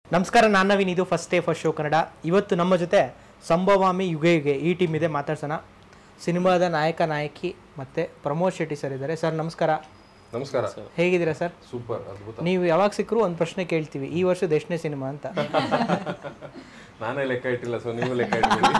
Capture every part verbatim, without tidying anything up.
ನಮಸ್ಕಾರ, ನಾನು ನವೀನ್. ಇದು first day first show Kannada. ಇವತ್ತು ನಮ್ಮ ಜೊತೆ ಸಂಭವಾಮಿ ಯುಗೆ ಯುಗೆ ಈ ಟೀಮ್ ಇದೆ. ಮಾತಾಡ್ಸೋಣ. ಸಿನಿಮಾದ ನಾಯಕ ನಾಯಕಿ ಮತ್ತು ಪ್ರಮೋದ್ ಶೆಟ್ಟಿ ಸರ್ ಇದ್ದಾರೆ. ಸರ್ ನಮಸ್ಕಾರ. ನಮಸ್ಕಾರ. ಹೇಗಿದ್ದೀರಾ ಸರ್? ಸೂಪರ್, ಅದ್ಭುತ. ನೀವು ಯಾವಾಗ ಸಿಕ್ಕರು ಒಂದು ಪ್ರಶ್ನೆ ಕೇಳ್ತೀವಿ, ಈ ವರ್ಷದ ಎಷ್ಟನೇ ಸಿನಿಮಾ ಅಂತ. ನಾನೇ ಲೆಕ್ಕ ಇಟ್ಟಿಲ್ಲ, ಸೊ ನೀವು ಲೆಕ್ಕ ಇಟ್ಬಿಡಿ.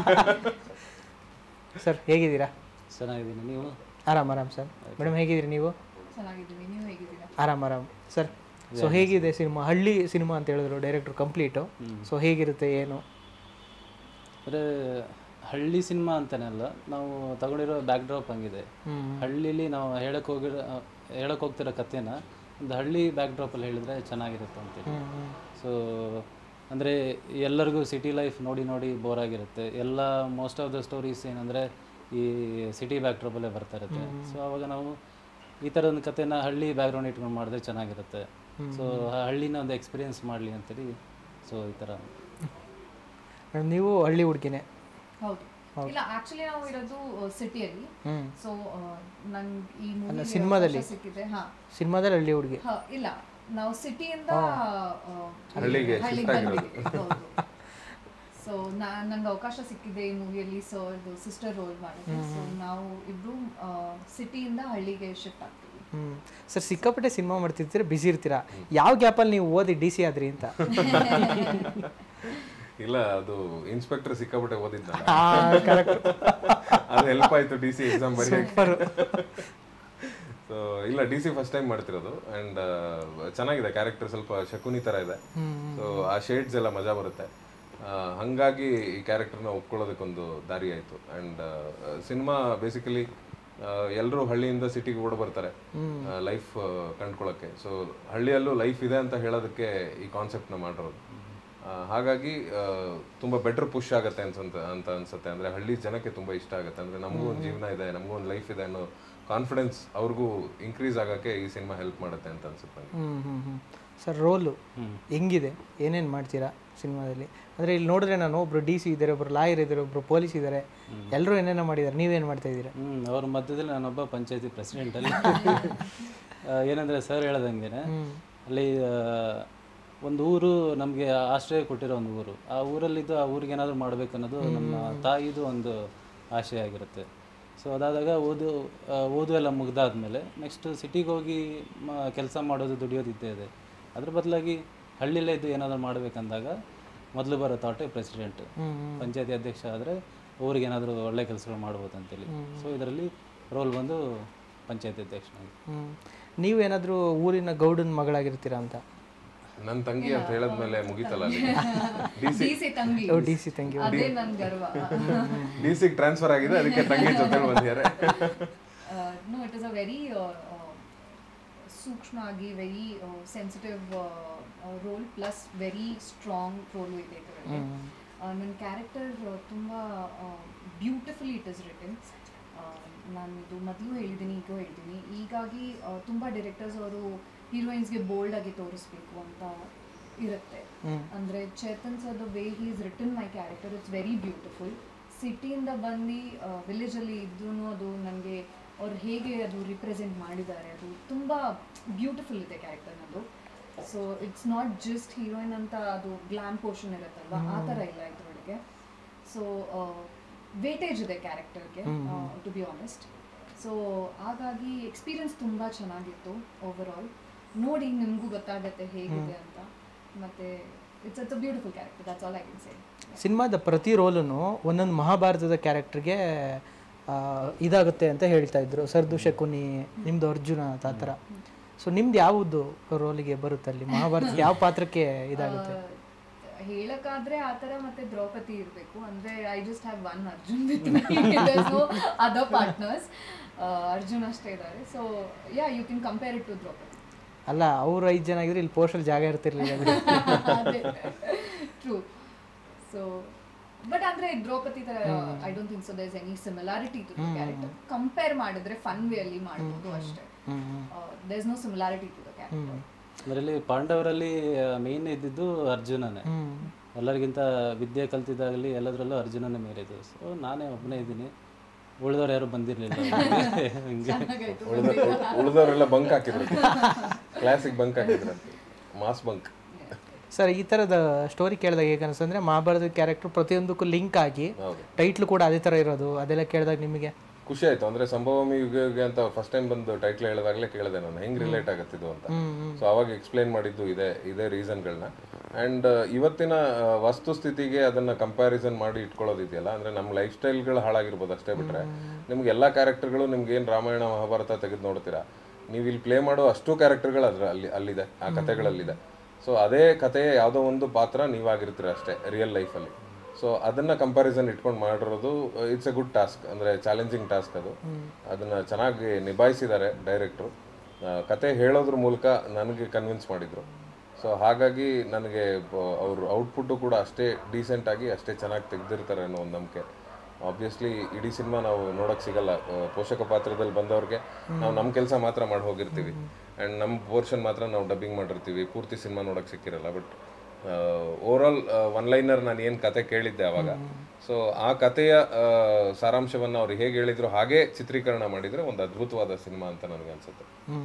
ಸರ್ ಹೇಗಿದ್ದೀರಾ? ಚೆನ್ನಾಗಿದ್ದೀನಿ. ನೀವು? ಆರಾಮ್ ಆರಾಮ್ ಸರ್. ಮೇಡಮ್ ಹೇಗಿದ್ದೀರಿ ನೀವು? ಚೆನ್ನಾಗಿದ್ದೀನಿ. ನೀವು ಹೇಗಿದ್ದೀರಾ? ಆರಾಮ್ ಆರಾಮ್ ಸರ್. ಸೊ ಹೇಗಿದೆ ಸಿನಿಮಾ? ಹಳ್ಳಿ ಸಿನಿಮಾ ಅಂತ ಹೇಳಿದ್ರು ಡೈರೆಕ್ಟ್ರು, ಕಂಪ್ಲೀಟು. ಸೊ ಹೇಗಿರುತ್ತೆ ಏನು? ಅಂದರೆ ಹಳ್ಳಿ ಸಿನಿಮಾ ಅಂತನಲ್ಲ, ನಾವು ತಗೊಂಡಿರೋ ಬ್ಯಾಕ್ ಡ್ರಾಪ್ ಹಂಗಿದೆ. ಹಳ್ಳಿಲಿ ನಾವು ಹೇಳಕ್ಕೆ ಹೋಗಿರೋ ಹೇಳಕ್ಕೆ ಹೋಗ್ತಿರೋ ಕಥೆನ ಒಂದು ಹಳ್ಳಿ ಬ್ಯಾಕ್ ಡ್ರಾಪಲ್ಲಿ ಹೇಳಿದ್ರೆ ಚೆನ್ನಾಗಿರುತ್ತೆ ಅಂತೇಳಿ. ಸೊ ಅಂದರೆ ಎಲ್ಲರಿಗೂ ಸಿಟಿ ಲೈಫ್ ನೋಡಿ ನೋಡಿ ಬೋರ್ ಆಗಿರುತ್ತೆ. ಎಲ್ಲ ಮೋಸ್ಟ್ ಆಫ್ ದ ಸ್ಟೋರೀಸ್ ಏನಂದರೆ ಈ ಸಿಟಿ ಬ್ಯಾಕ್ ಡ್ರಾಪಲ್ಲೇ ಬರ್ತಾ ಇರುತ್ತೆ. ಸೊ ಆವಾಗ ನಾವು ಈ ಥರದ ಒಂದು ಕಥೆನ ಹಳ್ಳಿ ಬ್ಯಾಕ್ಗ್ರೌಂಡ್ ಇಟ್ಕೊಂಡು ಮಾಡಿದ್ರೆ ಚೆನ್ನಾಗಿರುತ್ತೆ. ಸೊ ಹಳ್ಳಿನ ಒಂದು ಎಕ್ಸ್ಪೀರಿಯೆನ್ಸ್ ಮಾಡಲಿ ಅಂತೇಳಿ. ಸೊ ಈ ಥರ. ನೀವು ಹಳ್ಳಿ ಹುಡುಗಿನೇ? ಹೌದು. ಇಲ್ಲ, ಆಕ್ಚುಲಿ ನಾವು ಇರೋದು ಸಿಟಿಯಲ್ಲಿ. ಸೊ ನಂಗೆ ಈ ಮೂವಿ ಸಿನಿಮಾದಲ್ಲಿ ಸಿಕ್ಕಿದೆ. ಹಾ, ಸಿನಿಮಾದಲ್ಲಿ ಹಳ್ಳಿ ಹುಡುಗಿ. ಇಲ್ಲ, ನಾವು ಸಿಟಿಯಿಂದ ಹಳ್ಳಿಗೆ ಹಳ್ಳಿಗೆ ಬಂದಿದ್ದೀವಿ. ಹೌದು. ಸೊ ನಂಗೆ ಅವಕಾಶ ಸಿಕ್ಕಿದೆ ಈ ಮೂವಿಯಲ್ಲಿ ಸರ್ದು ಸಿಸ್ಟರ್ ರೋಲ್ ಮಾಡಿದೆ. ಸೊ ನಾವು ಇಬ್ರು ಸಿಟಿಯಿಂದ ಹಳ್ಳಿಗೆ ಶಿಫ್ಟ್ ಆಗ್ತೀವಿ. ಹ್ಞೂ ಸರ್, ಸಿಕ್ಕಾಪಟ್ಟೆ ಸಿನಿಮಾ ಮಾಡ್ತಿರ್ತೀರ, ಬ್ಯುಸಿ ಇರ್ತೀರಾ. ಯಾವ ಗ್ಯಾಪಲ್ಲಿ ನೀವು ಓದಿ ಡಿ ಸಿ ಆದ್ರಿ ಅಂತ? ಇಲ್ಲ, ಅದು ಇನ್ಸ್ಪೆಕ್ಟರ್ ಸಿಕ್ಕಾಪಟ್ಟೆ ಓದಿದ್ದ, ಕರೆಕ್ಟ್. ಅದು ಹೆಲ್ಪ್ ಆಯ್ತು ಡಿ ಸಿ ಎಕ್ಸಾಮ್ ಬರೆಯೋಕ್ಕೆ. ಸೊ ಇಲ್ಲ, ಡಿ ಸಿ ಫಸ್ಟ್ ಟೈಮ್ ಮಾಡ್ತಿರೋದು. ಆ್ಯಂಡ್ ಚೆನ್ನಾಗಿದೆ ಕ್ಯಾರೆಕ್ಟರ್, ಸ್ವಲ್ಪ ಶಕುನಿ ಥರ ಇದೆ. ಸೊ ಆ ಶೇಡ್ಸ್ ಎಲ್ಲ ಮಜಾ ಬರುತ್ತೆ. ಹಾಗಾಗಿ ಈ ಕ್ಯಾರೆಕ್ಟರ್ನ ಒಪ್ಕೊಳ್ಳೋದಕ್ಕೊಂದು ದಾರಿ ಆಯಿತು. ಆ್ಯಂಡ್ ಸಿನಿಮಾ ಬೇಸಿಕಲಿ ಎಲ್ಲರೂ ಹಳ್ಳಿಯಿಂದ ಸಿಟಿಗೆ ಓಡ್ ಬರ್ತಾರೆ ಲೈಫ್ ಕಂಡ್ಕೊಳ್ಳೋಕ್ಕೆ. ಸೊ ಹಳ್ಳಿಯಲ್ಲೂ ಲೈಫ್ ಇದೆ ಅಂತ ಹೇಳೋದಕ್ಕೆ ಈ ಕಾನ್ಸೆಪ್ಟ್ನ ಮಾಡಿರೋದು. ಹಾಗಾಗಿ ತುಂಬ ಬೆಟರ್ ಪುಷ್ ಆಗುತ್ತೆ ಅನ್ಸಂತ ಅಂತ ಅನ್ಸುತ್ತೆ. ಅಂದರೆ ಹಳ್ಳಿ ಜನಕ್ಕೆ ತುಂಬ ಇಷ್ಟ ಆಗುತ್ತೆ. ಅಂದರೆ ನಮಗೂ ಒಂದು ಜೀವನ ಇದೆ, ನಮಗೂ ಒಂದು ಲೈಫ್ ಇದೆ ಅನ್ನೋ ಕಾನ್ಫಿಡೆನ್ಸ್ ಅವ್ರಿಗೂ ಇನ್ಕ್ರೀಸ್ ಆಗೋಕ್ಕೆ ಈ ಸಿನಿಮಾ ಹೆಲ್ಪ್ ಮಾಡುತ್ತೆ ಅಂತ ಅನ್ಸುತ್ತೆ. ಹ್ಞೂ ಹ್ಞೂ ಹ್ಞೂ ಸರ್, ರೋಲು ಹೆಂಗಿದೆ? ಏನೇನು ಮಾಡ್ತೀರಾ ಸಿನಿಮಾದಲ್ಲಿ? ಅಂದರೆ ಇಲ್ಲಿ ನೋಡಿದ್ರೆ ನಾನು ಒಬ್ರು ಡಿ ಸಿ ಇದ್ದಾರೆ, ಒಬ್ರು ಲಾಯರ್ ಇದ್ದಾರೆ, ಒಬ್ರು ಪೊಲೀಸ್ ಇದ್ದಾರೆ, ಎಲ್ಲರೂ ಏನೇನೋ ಮಾಡಿದ್ದಾರೆ. ನೀವೇನು ಮಾಡ್ತಾ ಇದ್ದೀರಾ? ಹ್ಞೂ ಅವ್ರ ಮಧ್ಯದಲ್ಲಿ ನಾನೊಬ್ಬ ಪಂಚಾಯತಿ ಪ್ರೆಸಿಡೆಂಟಲ್ಲಿ. ಏನಂದರೆ ಸರ್ ಹೇಳ್ದಂಗೆ ಅಲ್ಲಿ ಒಂದು ಊರು ನಮಗೆ ಆಶ್ರಯ ಕೊಟ್ಟಿರೋ ಒಂದು ಊರು. ಆ ಊರಲ್ಲಿದ್ದು ಆ ಊರಿಗೆ ಏನಾದರೂ ಮಾಡಬೇಕು ಅನ್ನೋದು ನಮ್ಮ ತಾಯಿದು ಒಂದು ಆಶಯ ಆಗಿರುತ್ತೆ. ಸೊ ಅದಾದಾಗ ಓದು ಓದು ಎಲ್ಲ ಮುಗ್ದಾದ್ಮೇಲೆ ನೆಕ್ಸ್ಟ್ ಸಿಟಿಗೆ ಹೋಗಿ ಮ ಕೆಲಸ ಮಾಡೋದು, ದುಡಿಯೋದು ಇದ್ದೇ ಇದೆ. ಅದ್ರ ಬದಲಾಗಿ ಹಳ್ಳಿಲೇ ಇದ್ದು ಏನಾದರೂ ಮಾಡಬೇಕಂದಾಗ ಮೊದಲು ಬರೋ ಥಾಟೇ ಪ್ರೆಸಿಡೆಂಟ್, ಪಂಚಾಯತಿ ಅಧ್ಯಕ್ಷ ಆದರೆ ಊರಿಗೆ ಏನಾದರೂ ಒಳ್ಳೆ ಕೆಲಸಗಳು ಮಾಡ್ಬೋದು ಅಂತೇಳಿ. ಸೊ ಇದರಲ್ಲಿ ರೋಲ್ ಬಂದು ಪಂಚಾಯತಿ ಅಧ್ಯಕ್ಷನಾಗಿ. ಹ್ಞೂ ನೀವೇನಾದರೂ ಊರಿನ ಗೌಡನ ಮಗಳಾಗಿರ್ತೀರಾ ಅಂತ? ನನ್ನ ತಂಗಿ ಅಂತ ಹೇಳಿದ್ಮೇಲೆ ಮುಗೀತಲ್ಲ, ಡಿ ಸಿ ತಂಗಿ. ಡಿ ಸಿ ತಂಗಿ, ಅದೇ ನನ್ನ ಗರ್ವ. ಡಿ ಸಿಗೆ ಟ್ರಾನ್ಸ್ಫರ್ ಆಗಿದೆ, ಅದಕ್ಕೆ ತಂಗಿ ಜೊತೆ ಬಂದಿದ್ದಾರೆ. No, it is a very ಸೂಕ್ಷ್ಮ ಆಗಿ very sensitive role plus very strong role ಇದೆ ಇದರಲ್ಲಿ. ನನ್ನ ಕ್ಯಾರೆಕ್ಟರ್ ತುಂಬ ಬ್ಯೂಟಿಫುಲಿ ಇಟ್ ಇಸ್ ರಿಟನ್. ನಾನು ಇದು ಮೊದಲು ಹೇಳಿದ್ದೀನಿ, ಈಗೂ ಹೇಳ್ತೀನಿ. ಹೀಗಾಗಿ ತುಂಬ ಡೈರೆಕ್ಟರ್ಸ್ ಅವರು ಹೀರೋಯಿನ್ಸ್ಗೆ ಬೋಲ್ಡ್ ಆಗಿ ತೋರಿಸ್ಬೇಕು ಅಂತ ಇರುತ್ತೆ. ಅಂದರೆ Chetan sir the way he is written my character, it's very beautiful. ಸಿಟಿಯಿಂದ ಬಂದು ವಿಲೇಜಲ್ಲಿ ಇದ್ರೂ ಅದು ನನಗೆ ಅವ್ರು ಹೇಗೆ ಅದು ರಿಪ್ರೆಸೆಂಟ್ ಮಾಡಿದ್ದಾರೆ, ಅದು ತುಂಬ ಬ್ಯೂಟಿಫುಲ್ ಇದೆ ಕ್ಯಾರೆಕ್ಟರ್ನದು. So it's not just heroine ಅಂತ ಅದು ಗ್ಲಾಮ್ ಪೋರ್ಷನ್ ಇರುತ್ತಲ್ವ, ಆ ಥರ ಇಲ್ಲ ಇದರೊಳಗೆ. ಸೊ ವೇಟೇಜ್ ಇದೆ ಕ್ಯಾರೆಕ್ಟರ್ಗೆ, ಟು ಬಿ ಆನೆಸ್ಟ್. ಸೊ ಹಾಗಾಗಿ ಎಕ್ಸ್ಪೀರಿಯನ್ಸ್ ತುಂಬ ಚೆನ್ನಾಗಿತ್ತು ಓವರ್ ಆಲ್. ನೋಡಿ ನಿಮಗೂ ಗೊತ್ತಾಗತ್ತೆ ಹೇಗಿದೆ ಅಂತ. ಮತ್ತು it's it's a beautiful character, that's all I can say. ಸಿನಿಮಾದ ಪ್ರತಿ ರೋಲೂ ಒಂದೊಂದು ಮಹಾಭಾರತದ ಕ್ಯಾರೆಕ್ಟರ್ಗೆ ಇದಾಗುತ್ತೆ ಅಂತ ಹೇಳ್ತಾ ಇದ್ರು. ಸರ್ದು ಶಕುನಿ, ನಿಮ್ಮದು ಅರ್ಜುನ ಆ ಥರ. ಸೊ ನಿಮ್ದು ಯಾವುದು ರೋಲಿಗೆ ಬರುತ್ತೆ ಅಲ್ಲಿ? ಮಹಾಭಾರತ ಯಾವ ಪಾತ್ರಕ್ಕೆ ಇದಾಗುತ್ತೆ? ಹೇಳಕ್ಕಾದ್ರೆ ಆ ಥರ ಮತ್ತೆ ದ್ರೌಪದಿ ಇರಬೇಕು. ಅಂದರೆ I just have one Arjun with me, there is no other partners. Arjun ಅಷ್ಟೇ ಇದ್ದಾರೆ. So yeah, you can compare it to Draupadi. ಅಲ್ಲ, ಅವ್ರು ಐದು ಜನ ಆಗಿದ್ರೆ ಇಲ್ಲಿ ಪೋಸ್ಟಲ್ಲಿ ಜಾಗ ಇರ್ತಿರ್ಲಿಲ್ಲ. ಟ್ರೂ. ಸೊ ಬಟ್ ಅಂದರೆ ದ್ರೌಪದಿ ಥರ I don't think so there is any similarity to the character. Compare ಮಾಡಿದ್ರೆ ಫನ್ ವೇ ಅಲ್ಲಿ ಮಾಡ್ಬೋದು ಅಷ್ಟೇ. There is no similarity to the character. ಅದರಲ್ಲಿ ಪಾಂಡವರಲ್ಲಿ ಮೇನ್ ಇದ್ದಿದ್ದು ಅರ್ಜುನನೇ. ಎಲ್ಲರಿಗಿಂತ ವಿದ್ಯೆ ಕಲ್ತಿದ್ದಾಗಲಿ ಎಲ್ಲದರಲ್ಲೂ ಅರ್ಜುನನೇ ಮೇಲಿದ್ದು. ಸೊ ನಾನೇ ಒಬ್ಬನೇ ಇದ್ದೀನಿ, ಉಳಿದವ್ರು ಯಾರು ಬಂದಿರಲಿಲ್ಲ. ಉಳಿದವರೆಲ್ಲ ಬಂಕ್ ಹಾಕಿದ್ರು, ಕ್ಲಾಸಿಗೆ ಬಂಕ್ ಹಾಕಿದ್ರು, ಮಾಸ್ ಬಂಕ್. ಸರ್ ಈ ಥರದ ಸ್ಟೋರಿ ಕೇಳಿದಾಗ ಹೇಗೆ ಅನಿಸ್ತಂದ್ರೆ ಮಹಾಭಾರತದ ಕ್ಯಾರೆಕ್ಟರ್ ಪ್ರತಿಯೊಂದಕ್ಕೂ ಲಿಂಕ್ ಆಗಿ ಟೈಟ್ಲು ಕೂಡ ಅದೇ ಥರ ಇರೋದು ಅದೆಲ್ಲ ಕೇಳಿದಾಗ ನಿಮಗೆ ಖುಷಿ ಆಯ್ತು. ಅಂದ್ರೆ ಸಂಭವಮಿ ಯುಗ ಯುಗ ಅಂತ ಫಸ್ಟ್ ಟೈಮ್ ಬಂದು ಟೈಟ್ಲ್ ಹೇಳಿದಾಗಲೇ ಕೇಳಿದೆ ನಾನು ಹೆಂಗ್ ರಿಲೇಟ್ ಆಗತ್ತಿದ್ದು ಅಂತ. ಸೊ ಅವಾಗ ಎಕ್ಸ್ಪ್ಲೈನ್ ಮಾಡಿದ್ದು ಇದೆ ಇದೇ ರೀಸನ್ಗಳನ್ನ. ಅಂಡ್ ಇವತ್ತಿನ ವಸ್ತುಸ್ಥಿತಿಗೆ ಅದನ್ನ ಕಂಪ್ಯಾರಿಸನ್ ಮಾಡಿ ಇಟ್ಕೊಳ್ಳೋದಿದೆಯಲ್ಲ, ಅಂದ್ರೆ ನಮ್ಮ ಲೈಫ್ ಸ್ಟೈಲ್ಗಳು ಹಾಳಾಗಿರ್ಬೋದು ಅಷ್ಟೇ ಬಿಟ್ರೆ ನಿಮ್ಗೆ ಎಲ್ಲಾ ಕ್ಯಾರೆಕ್ಟರ್ಗಳು ನಿಮ್ಗೆ ಏನ್ ರಾಮಾಯಣ ಮಹಾಭಾರತ ತೆಗೆದು ನೋಡ್ತೀರಾ, ನೀವು ಇಲ್ಲಿ ಪ್ಲೇ ಮಾಡೋ ಅಷ್ಟು ಕ್ಯಾರೆಕ್ಟರ್ಗಳು ಅದ್ರ ಅಲ್ಲಿ ಅಲ್ಲಿದೆ, ಆ ಕಥೆಗಳಲ್ಲಿದೆ. ಸೊ ಅದೇ ಕಥೆಯ ಯಾವುದೋ ಒಂದು ಪಾತ್ರ ನೀವಾಗಿರ್ತೀರ ಅಷ್ಟೇ ರಿಯಲ್ ಲೈಫಲ್ಲಿ. ಸೊ ಅದನ್ನ ಕಂಪ್ಯಾರಿಸನ್ ಇಟ್ಕೊಂಡು ಮಾಡಿರೋದು ಇಟ್ಸ್ ಎ ಗುಡ್ ಟಾಸ್ಕ್, ಅಂದ್ರೆ ಚಾಲೆಂಜಿಂಗ್ ಟಾಸ್ಕ್ ಅದು. ಅದನ್ನ ಚೆನ್ನಾಗಿ ನಿಭಾಯಿಸಿದ್ದಾರೆ ಡೈರೆಕ್ಟ್ರು. ಕತೆ ಹೇಳೋದ್ರ ಮೂಲಕ ನನಗೆ ಕನ್ವಿನ್ಸ್ ಮಾಡಿದ್ರು. ಸೊ ಹಾಗಾಗಿ ನನಗೆ ಅವ್ರ ಔಟ್ಪುಟ್ಟು ಕೂಡ ಅಷ್ಟೇ ಡೀಸೆಂಟ್ ಆಗಿ ಅಷ್ಟೇ ಚೆನ್ನಾಗಿ ತೆಗೆದಿರ್ತಾರೆ ಅನ್ನೋ ಒಂದು ನಂಬಿಕೆ. ಆಬ್ವಿಯಸ್ಲಿ ಇಡೀ ಸಿನಿಮಾ ನಾವು ನೋಡೋಕೆ ಸಿಗಲ್ಲ, ಪೋಷಕ ಪಾತ್ರದಲ್ಲಿ ಬಂದವ್ರಿಗೆ ನಾವು ನಮ್ಮ ಕೆಲಸ ಮಾತ್ರ ಮಾಡಿ ಹೋಗಿರ್ತೀವಿ ಆ್ಯಂಡ್ ನಮ್ಮ ಪೋರ್ಷನ್ ಮಾತ್ರ ನಾವು ಡಬ್ಬಿಂಗ್ ಮಾಡಿರ್ತೀವಿ, ಪೂರ್ತಿ ಸಿನಿಮಾ ನೋಡೋಕೆ ಸಿಕ್ಕಿರಲ್ಲ. But over all one liner ನಾನು ಏನು ಕತೆ ಕೇಳಿದ್ದೆ ಅವಾಗ, ಸೊ ಆ ಕಥೆಯ ಸಾರಾಂಶವನ್ನು ಅವ್ರು ಹೇಗೆ ಹೇಳಿದ್ರು ಹಾಗೆ ಚಿತ್ರೀಕರಣ ಮಾಡಿದರೆ ಒಂದು ಅದ್ಭುತವಾದ ಸಿನಿಮಾ ಅಂತ ನನಗೆ ಅನ್ಸುತ್ತೆ.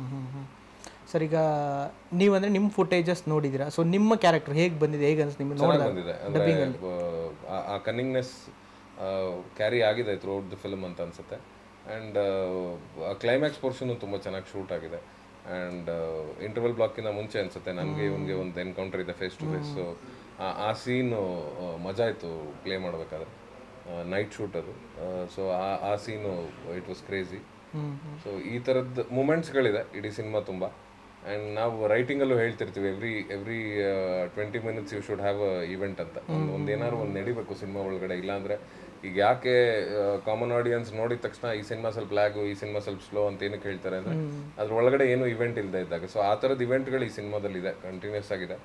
ಸರ್ ಈಗ ನೀವಂದ್ರೆ ನಿಮ್ಮ ಫುಟೇಜಸ್ ನೋಡಿದ್ದೀರಾ, ಸೊ ನಿಮ್ಮ ಕ್ಯಾರೆಕ್ಟರ್ ಹೇಗೆ ಬಂದಿದೆ, ಹೇಗೆ ಅನ್ಸುತ್ತೆ ನಿಮಗೆ? ಚೆನ್ನಾಗಿ ಬಂದಿದೆ, ಅಂದರೆ ಆ ಕನ್ನಿಂಗ್ನೆಸ್ ಕ್ಯಾರಿ ಆಗಿದೆ ಥ್ರೂ ಔಟ್ ದ ಫಿಲ್ಮ್ ಅಂತ ಅನ್ಸುತ್ತೆ. ಆ್ಯಂಡ್ ಕ್ಲೈಮ್ಯಾಕ್ಸ್ ಪೋರ್ಷನು ತುಂಬ ಚೆನ್ನಾಗಿ ಶೂಟ್ ಆಗಿದೆ. ಆ್ಯಂಡ್ ಇಂಟರ್ವಲ್ ಬ್ಲಾಕಿಂದ ಮುಂಚೆ ಅನಿಸುತ್ತೆ ನನಗೆ ಇವನಿಗೆ ಒಂದು ಎನ್ಕೌಂಟರ್ ಇದೆ ಫೇಸ್ ಟು ಫೇಸ್. ಸೊ ಆ ಸೀನು ಮಜಾ ಇತ್ತು ಪ್ಲೇ ಮಾಡಬೇಕಾದ್ರೆ, ನೈಟ್ ಶೂಟ್ ಅದು. ಸೊ ಆ ಆ scene it was crazy. So ಈ ಥರದ್ದು ಮೂಮೆಂಟ್ಸ್ಗಳಿದೆ ಇಡೀ ಸಿನಿಮಾ ತುಂಬ. ಆ್ಯಂಡ್ ನಾವು ರೈಟಿಂಗಲ್ಲೂ ಹೇಳ್ತಿರ್ತೀವಿ every every twenty minutes you should have a event ಅಂತ. ಒಂದು ಒಂದು ಏನಾದ್ರು ಒಂದು ನಡಿಬೇಕು ಸಿನಿಮಾ ಒಳಗಡೆ. ಇಲ್ಲಾಂದರೆ ಈಗ ಯಾಕೆ ಕಾಮನ್ ಆಡಿಯನ್ಸ್ ನೋಡಿದ ತಕ್ಷಣ ಈ ಸಿನಿಮಾ ಸ್ವಲ್ಪ ಲ್ಯಾಗು, ಈ ಸಿನಿಮಾ ಸ್ವಲ್ಪ ಸ್ಲೋ ಅಂತ ಏನಕ್ಕೆ ಹೇಳ್ತಾರೆ ಅಂದರೆ ಅದ್ರ ಒಳಗಡೆ ಏನು ಇವೆಂಟ್ ಇಲ್ಲದೆ ಇದ್ದಾಗ. ಸೊ ಆ ಥರದ ಇವೆಂಟ್ಗಳು ಈ ಸಿನಿಮಾದಲ್ಲಿ ಇದೆ, ಕಂಟಿನ್ಯೂಸ್ ಆಗಿದೆ.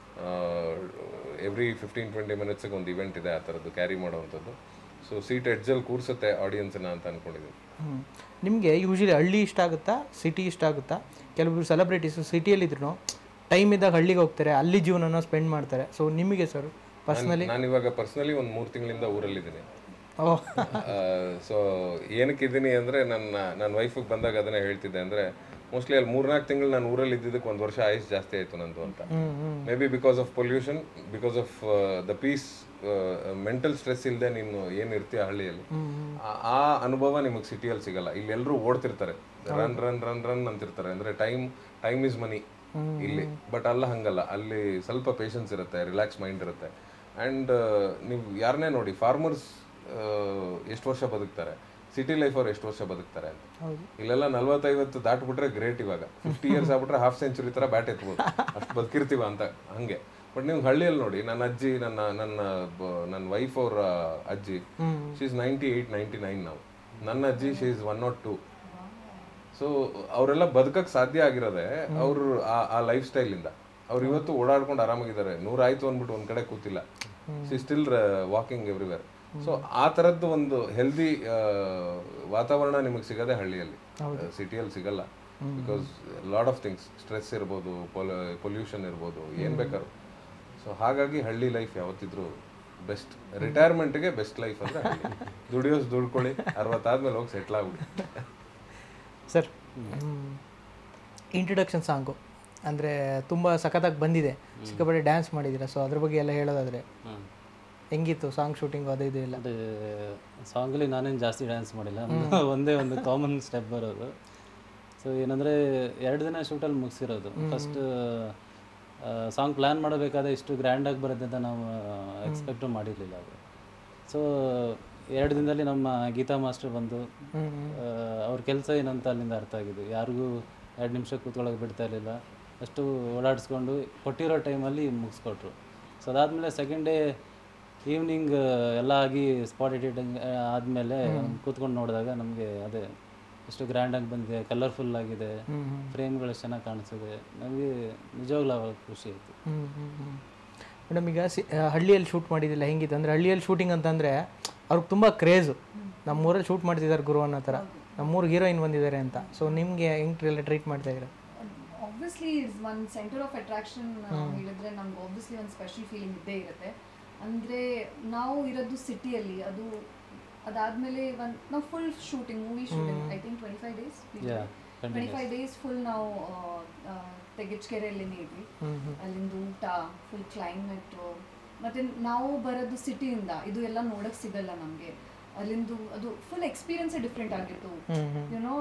ಎವ್ರಿ ಫಿಫ್ಟೀನ್ ಟ್ವೆಂಟಿ ಮಿನಿಟ್ಸಿಗೆ ಒಂದು ಇವೆಂಟ್ ಇದೆ ಆ ಥರದ್ದು ಕ್ಯಾರಿ ಮಾಡೋವಂಥದ್ದು. ಸೊ ಸೀಟ್ ಎಡ್ಜಲ್ಲಿ ಕೂರಿಸುತ್ತೆ ಆಡಿಯನ್ಸನ್ನ ಅಂತ ಅಂದ್ಕೊಂಡಿದ್ದೀನಿ. ನಿಮಗೆ ಯೂಶಲಿ ಹಳ್ಳಿ ಇಷ್ಟ ಆಗುತ್ತಾ, ಸಿಟಿ ಇಷ್ಟ ಆಗುತ್ತಾ? ಕೆಲವರು ಸೆಲೆಬ್ರಿಟೀಸು ಸಿಟಿಯಲ್ಲಿದ್ರು ಟೈಮ್ ಇದ್ದಾಗ ಹಳ್ಳಿಗೆ ಹೋಗ್ತಾರೆ, ಅಲ್ಲಿ ಜೀವನನ ಸ್ಪೆಂಡ್ ಮಾಡ್ತಾರೆ. ಸೊ ನಿಮಗೆ ಸರ್ ಪರ್ಸ್ನಲಿ? ನಾನು ಇವಾಗ ಪರ್ಸ್ನಲಿ ಒಂದು ಮೂರು ತಿಂಗಳಿಂದ ಊರಲ್ಲಿದ್ದೀನಿ. ಸೊ ಏನಕ್ಕಿದ್ದೀನಿ ಅಂದರೆ ನನ್ನ ನನ್ನ ವೈಫಿಗೆ ಬಂದಾಗ ಅದನ್ನೇ ಹೇಳ್ತಿದ್ದೆ, ಅಂದರೆ ಮೋಸ್ಟ್ಲಿ ಅಲ್ಲಿ ಮೂರ್ನಾಲ್ಕು ತಿಂಗಳು ನಾನು ಊರಲ್ಲಿ ಇದ್ದಿದ್ದಕ್ಕೆ ಒಂದು ವರ್ಷ ಆಯುಷ್ ಜಾಸ್ತಿ ಆಯಿತು ನಂದು ಅಂತ. Maybe because of pollution, because of the peace, mental stress ಇಲ್ಲದೆ ನೀನು ಏನು ಇರ್ತೀಯ ಹಳ್ಳಿಯಲ್ಲಿ, ಆ ಅನುಭವ ನಿಮಗೆ ಸಿಟಿಯಲ್ಲಿ ಸಿಗಲ್ಲ. ಇಲ್ಲಿ ಎಲ್ಲರೂ ಓಡ್ತಿರ್ತಾರೆ, ರನ್ ರನ್ ರನ್ ರನ್ ಅಂತಿರ್ತಾರೆ, ಅಂದರೆ ಟೈಮ್ ಟೈಮ್ ಈಸ್ ಮನಿ ಇಲ್ಲಿ. ಬಟ್ ಅಲ್ಲ ಹಂಗಲ್ಲ, ಅಲ್ಲಿ ಸ್ವಲ್ಪ ಪೇಷನ್ಸ್ ಇರುತ್ತೆ, ರಿಲ್ಯಾಕ್ಸ್ ಮೈಂಡ್ ಇರುತ್ತೆ. ಆ್ಯಂಡ್ ನೀವು ಯಾರನ್ನೇ ನೋಡಿ, ಫಾರ್ಮರ್ಸ್ ಎಷ್ಟು ವರ್ಷ ಬದುಕ್ತಾರೆ, ಸಿಟಿ ಲೈಫ್ ಅವ್ರು ಎಷ್ಟು ವರ್ಷ ಬದುಕ್ತಾರೆ ಅಂತ. ಇಲ್ಲೆಲ್ಲ ನಲ್ವತ್ತೈವತ್ತು ದಾಟ್ಬಿಟ್ರೆ ಗ್ರೇಟ್, ಇವಾಗ ಫಿಫ್ಟಿ ಇಯರ್ಸ್ ಆಗ್ಬಿಟ್ರೆ ಹಾಫ್ ಸೆಂಚುರಿ ಥರ ಬ್ಯಾಟ್ ಎತ್ಬೋದು, ಅಷ್ಟು ಬದುಕಿರ್ತೀವ ಅಂತ ಹಂಗೆ. ಬಟ್ ನೀವು ಹಳ್ಳಿಯಲ್ಲಿ ನೋಡಿ, ನನ್ನ ಅಜ್ಜಿ, ನನ್ನ ನನ್ನ ನನ್ನ ವೈಫ್ ಅವರ ಅಜ್ಜಿ, she is ninety eight ninety nine ನಾವು. ನನ್ನ ಅಜ್ಜಿ she is one not two. So ಅವರೆಲ್ಲ ಬದುಕಕ್ಕೆ ಸಾಧ್ಯ ಆಗಿರೋದೆ ಅವರು ಆ ಆ ಲೈಫ್ ಸ್ಟೈಲಿಂದ. ಅವ್ರು ಇವತ್ತು ಓಡಾಡ್ಕೊಂಡು ಆರಾಮಾಗಿದ್ದಾರೆ, ನೂರಾಯ್ತು ಅಂದ್ಬಿಟ್ಟು ಒಂದು ಕಡೆ ಕೂತಿಲ್ಲ, she still walking everywhere. So ಆ ಥರದ್ದು ಒಂದು ಹೆಲ್ದಿ ವಾತಾವರಣ ನಿಮಗೆ ಸಿಗೋದೇ ಹಳ್ಳಿಯಲ್ಲಿ, ಸಿಟಿಯಲ್ಲಿ ಸಿಗಲ್ಲ. Because lot of things, stress ಇರ್ಬೋದು, ಪೊಲ್ಯೂಷನ್ ಇರ್ಬೋದು, ಏನು ಬೇಕಾದ್ರು. ಸೊ ಹಾಗಾಗಿ ಹಳ್ಳಿ ಲೈಫ್ ಯಾವತ್ತಿದ್ರು ಬೆಸ್ಟ್. ರಿಟೈರ್ಮೆಂಟ್ಗೆ ಬೆಸ್ಟ್ ಲೈಫ್ ಅಂದರೆ ಹಳ್ಳಿ. ದುಡಿಯೋಸ್ ದುಡ್ಕೊಳ್ಳಿ, ಅರವತ್ತಾದ್ಮೇಲೆ ಹೋಗಿ ಸೆಟ್ಲ್ ಆಗ್ಬಿಡಿ. ಸರ್ ಇಂಟ್ರೊಡಕ್ಷನ್ ಸಾಂಗು ಅಂದರೆ ತುಂಬ ಸಖತ್ತಾಗಿ ಬಂದಿದೆ, ಸಿಕ್ಕಾಪಟ್ಟೆ ಡ್ಯಾನ್ಸ್ ಮಾಡಿದ್ದೀರಾ. ಸೊ ಅದ್ರ ಬಗ್ಗೆ ಎಲ್ಲ ಹೇಳೋದಾದರೆ ಹೆಂಗಿತ್ತು ಸಾಂಗ್ ಶೂಟಿಂಗ್? ಅದು ಇದು ಇಲ್ಲ. ಅದೇ ಸಾಂಗಲ್ಲಿ ನಾನೇನು ಜಾಸ್ತಿ ಡ್ಯಾನ್ಸ್ ಮಾಡಿಲ್ಲ, ಒಂದೇ ಒಂದು ಕಾಮನ್ ಸ್ಟೆಪ್ ಬರೋದು. ಸೊ ಏನಂದರೆ ಎರಡು ದಿನ ಶೂಟಲ್ಲಿ ಮುಗಿಸಿರೋದು. ಫಸ್ಟ್ ಸಾಂಗ್ ಪ್ಲ್ಯಾನ್ ಮಾಡಬೇಕಾದ್ರೆ ಇಷ್ಟು ಗ್ರ್ಯಾಂಡಾಗಿ ಬರುತ್ತೆ ಅಂತ ನಾವು ಎಕ್ಸ್ಪೆಕ್ಟು ಮಾಡಿರಲಿಲ್ಲ ಅದು. ಸೊ ಎರಡು ದಿನದಲ್ಲಿ ನಮ್ಮ ಗೀತಾ ಮಾಸ್ಟರ್ ಬಂದು ಅವ್ರ ಕೆಲಸ ಏನಂತ ಅಲ್ಲಿಂದ ಅರ್ಥ ಆಗಿದ್ದು. ಯಾರಿಗೂ ಎರಡು ನಿಮಿಷ ಕೂತ್ಕೊಳ್ಳೋಕೆ ಬಿಡ್ತಾ ಇರಲಿಲ್ಲ, ಅಷ್ಟು ಓಡಾಡಿಸ್ಕೊಂಡು ಕೊಟ್ಟಿರೋ ಟೈಮಲ್ಲಿ ಮುಗಿಸ್ಕೊಟ್ರು. ಸೊ ಅದಾದಮೇಲೆ ಸೆಕೆಂಡ್ ಡೇ ಈವ್ನಿಂಗ್ ಎಲ್ಲ ಆಗಿ ಸ್ಪಾಟ್ ಎಡಿಟಿಂಗ್ ಆದಮೇಲೆ ಕೂತ್ಕೊಂಡು ನೋಡಿದಾಗ ನಮಗೆ ಅದೇ ಎಷ್ಟು ಗ್ರ್ಯಾಂಡಾಗಿ ಬಂದಿದೆ, ಕಲರ್ಫುಲ್ ಆಗಿದೆ, ಫ್ರೇಮ್ಗಳು ಎಷ್ಟು ಚೆನ್ನಾಗಿ ಕಾಣಿಸಿದೆ. ನಮಗೆ ನಿಜವಾಗ್ಲೂ ಅವಾಗ ಖುಷಿ ಆಯಿತು. ಮೇಡಮ್ ಈಗ ಸಿ ಹಳ್ಳಿಯಲ್ಲಿ ಶೂಟ್ ಮಾಡಿದ್ದಿಲ್ಲ, ಹೆಂಗಿತ್ತು ಅಂದರೆ ಹಳ್ಳಿಯಲ್ಲಿ ಶೂಟಿಂಗ್ ಅಂತಂದರೆ ಅವ್ರಿಗೆ ತುಂಬ ಕ್ರೇಜು. ನಮ್ಮೂರಲ್ಲಿ ಶೂಟ್ ಮಾಡ್ತಿದ್ದಾರೆ ಗುರು ಅನ್ನೋ ಥರ, ನಮ್ಮೂರಿಗೆ ಹೀರೋಯಿನ್ ಬಂದಿದ್ದಾರೆ ಅಂತ. ಸೊ ನಿಮಗೆ ಹೆಂಗೆ ಟ್ರೀಟ್ ಮಾಡ್ತಾ ಇದ್ದೀರಾ? ಆಬ್ವಿಯಸ್ಲಿ ಒಂದು ಸೆಂಟರ್ ಆಫ್ ಅಟ್ರಾಕ್ಷನ್ ಹೇಳಿದ್ರೆ ನಮ್ಗೆ ಆಬ್ವಿಯಸ್ಲಿ ಒಂದು ಸ್ಪೆಷಲ್ ಫೀಲಿಂಗ್ ಇದ್ದೇ ಇರುತ್ತೆ. ಅಂದರೆ ನಾವು ಇರೋದು ಸಿಟಿಯಲ್ಲಿ, ಅದು ಅದಾದಮೇಲೆ ಒಂದು ನಾವು full shooting, movie shooting I think twenty five days twenty five days full ನಾವು ತೆಗಿಚ್ಕೆರೆಯಲ್ಲೇನೆ ಇದ್ವಿ. ಅಲ್ಲಿಂದ ಊಟ, ಫುಲ್ ಕ್ಲೈಮೇಟು, ಮತ್ತು ನಾವು ಬರೋದು ಸಿಟಿಯಿಂದ, ಇದು ಎಲ್ಲ ನೋಡೋಕ್ಕೆ ಸಿಗಲ್ಲ ನಮಗೆ. ಅಲ್ಲಿಂದು ಅದು ಫುಲ್ ಎಕ್ಸ್ಪೀರಿಯನ್ಸೇ ಡಿಫ್ರೆಂಟ್ ಆಗಿತ್ತು. ಯುನೋ